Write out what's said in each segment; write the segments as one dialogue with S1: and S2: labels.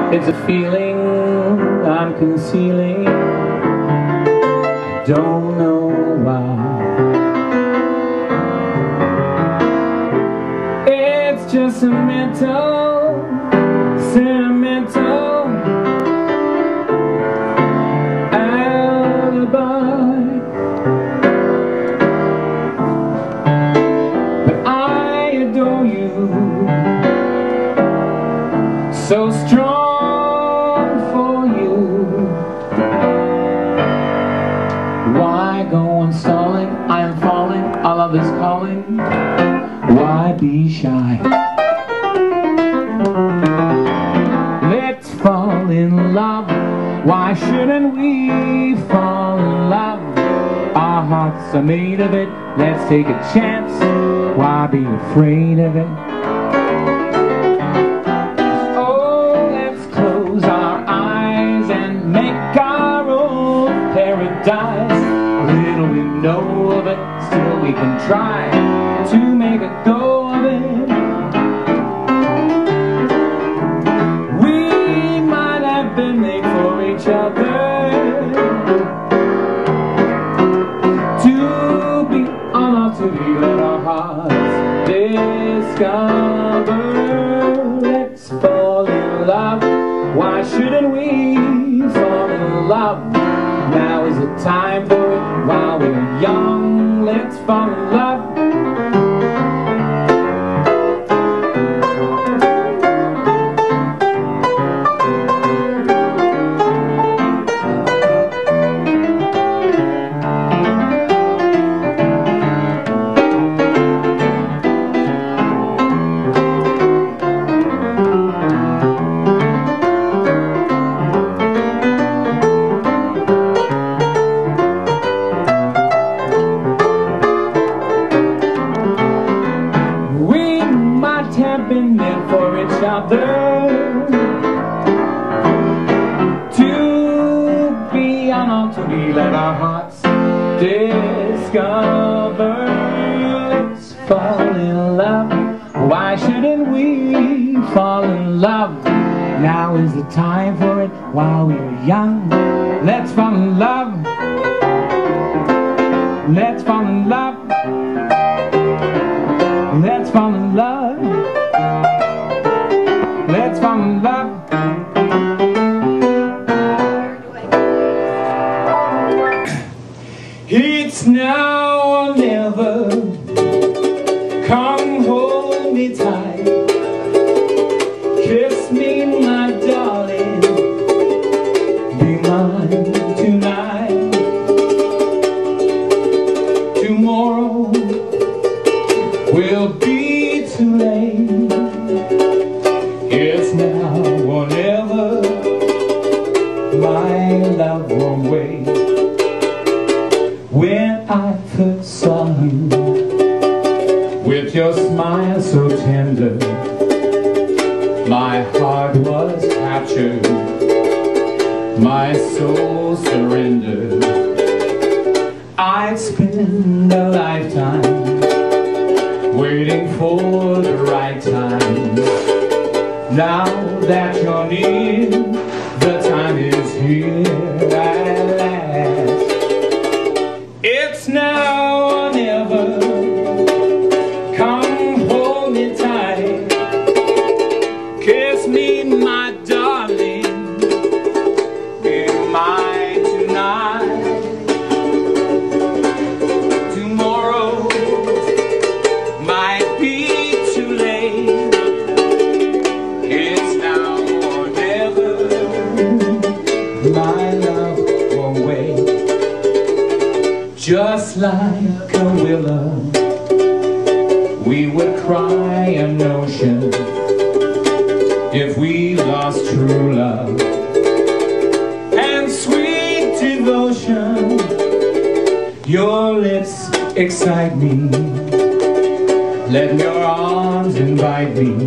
S1: It's a feeling I'm concealing, I don't know why. It's just a mental, sentimental alibi. But I adore you, so strong for you. Why go on stalling? I am falling, our love is calling. Why be shy? Let's fall in love. Why shouldn't we fall in love? Our hearts are made of it. Let's take a chance. Why be afraid of it? Oh, let's close our eyes and make our own paradise. Little we know of it, still we can try to make a go of it. We might have been made for each other, to be unaltered, let our hearts discover. Let's fall in love. Why shouldn't we fall in love? Now is the time for it while we're young. Let's fall in love. Have been meant for each other, to be unaltered, let our hearts discover. Let's fall in love. Why shouldn't we fall in love? Now is the time for it while we're young. Let's fall in love. Let's fall in love. Let's fall in love. Let's fall in love. It's now or never. Come hold me tight. Kiss me, my darling. Be mine tonight. Tomorrow will be too late. It's now or never. My love won't wait. When I first saw you, with your smile so tender, my heart was captured, my soul surrendered. I'd spend a lifetime waiting for the right time. Now that you're near, the time is here at last. It's now or never. Come hold me tight. Kiss me, my darling. Be mine tonight. Tomorrow might be too late. It's now or never. My love won't wait. Just like a willow, we would cry an ocean if we lost true love and sweet devotion. Your lips excite me, let your arms invite me.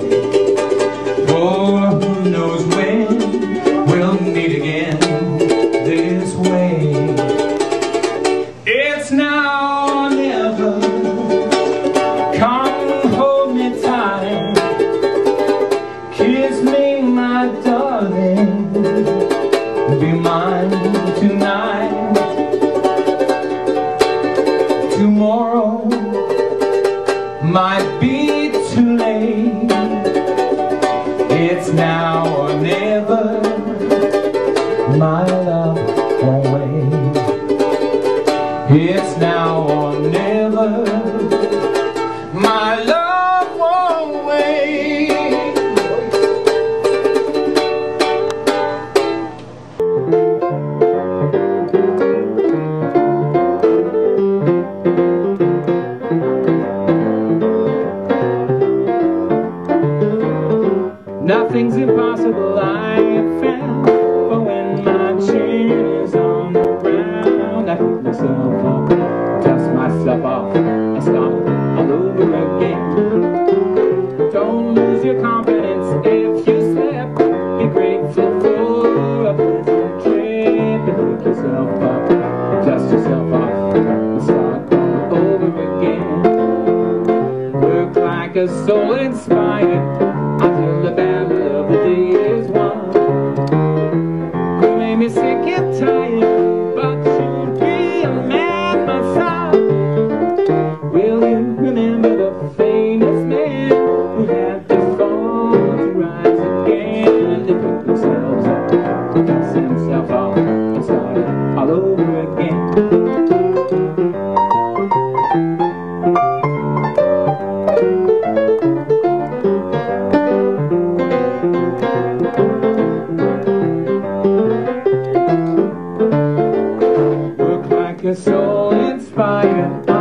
S1: Oh, who knows when we'll meet again this way. It's now or never. Come hold me tight. Kiss me, my darling. might be too late. It's now or never. My love won't wait. It's now or never. My love won't wait. Nothing's impossible, I have found. For when my chin is on the ground, I pick myself up, dust myself off, and start all over again. Don't lose your confidence if you slip. Be grateful for a pleasant trip, and pick yourself up, dust yourself off, and start all over again. Work like a soul inspired until the battle of the day is won. You made me sick and tired, but you'd be a man, my son. Will you remember the famous man who had to fall to rise again, and to pick themselves up, dust himself off, and start it all over again? Work like a soul inspired